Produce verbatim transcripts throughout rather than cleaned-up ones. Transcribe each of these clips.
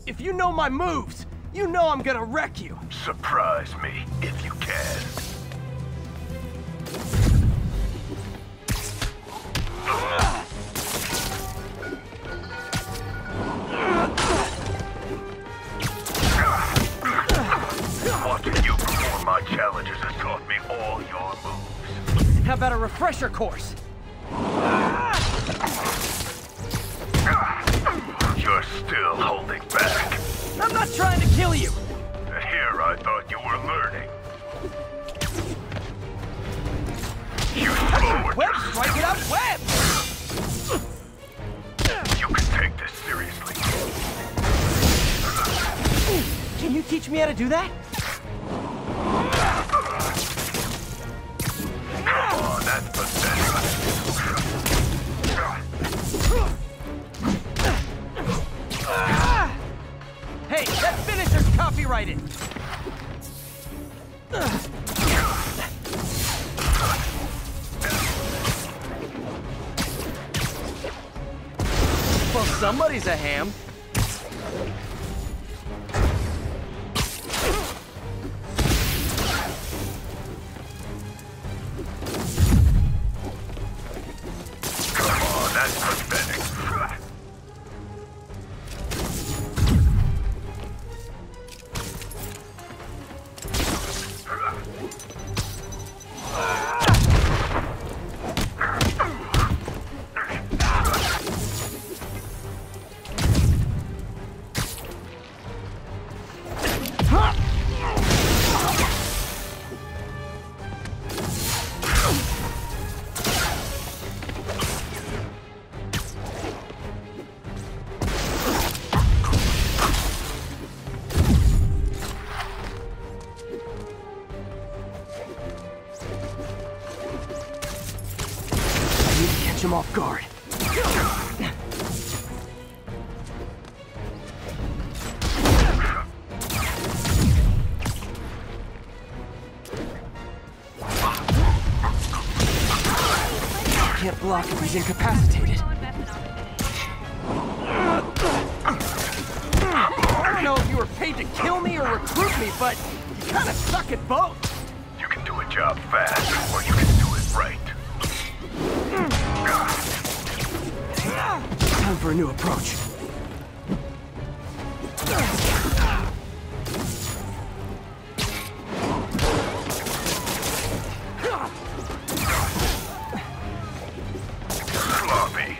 If you know my moves, you know I'm gonna wreck you. Surprise me, if you can. Watching you perform my challenges has taught me all your moves. How about a refresher course? You're still holding back. I'm not trying to kill you. Here I thought you were learning. You slow Web, strike it up, web! You can take this seriously. Can you teach me how to do that? Come on, that's pathetic. Hey, that finisher's copyrighted. Well, somebody's a ham. Come on, that's pathetic. Catch him off guard. Can't block if he's incapacitated. I don't know if you were paid to kill me or recruit me, but you kind of suck at both. You can do a job fast, or you can do it right. Time for a new approach. Sloppy.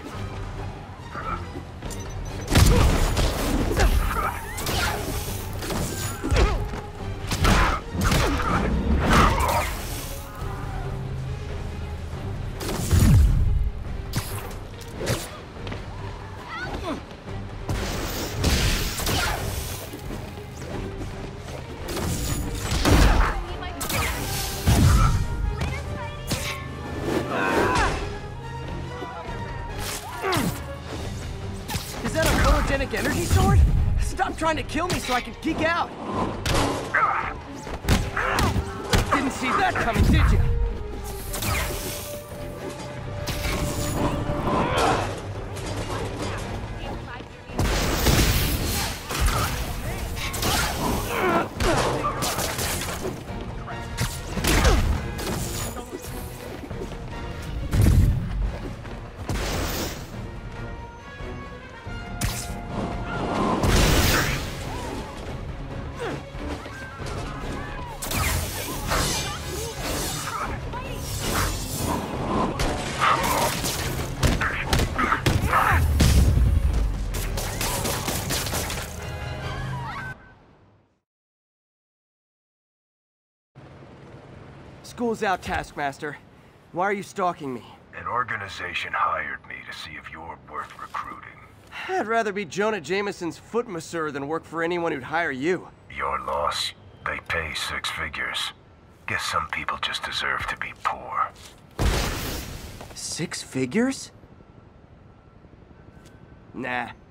Is that a photogenic energy sword? Stop trying to kill me so I can geek out. Didn't see that coming, did you? School's out, Taskmaster. Why are you stalking me? An organization hired me to see if you're worth recruiting. I'd rather be Jonah Jameson's foot masseur than work for anyone who'd hire you. Your loss, they pay six figures. Guess some people just deserve to be poor. Six figures? Nah,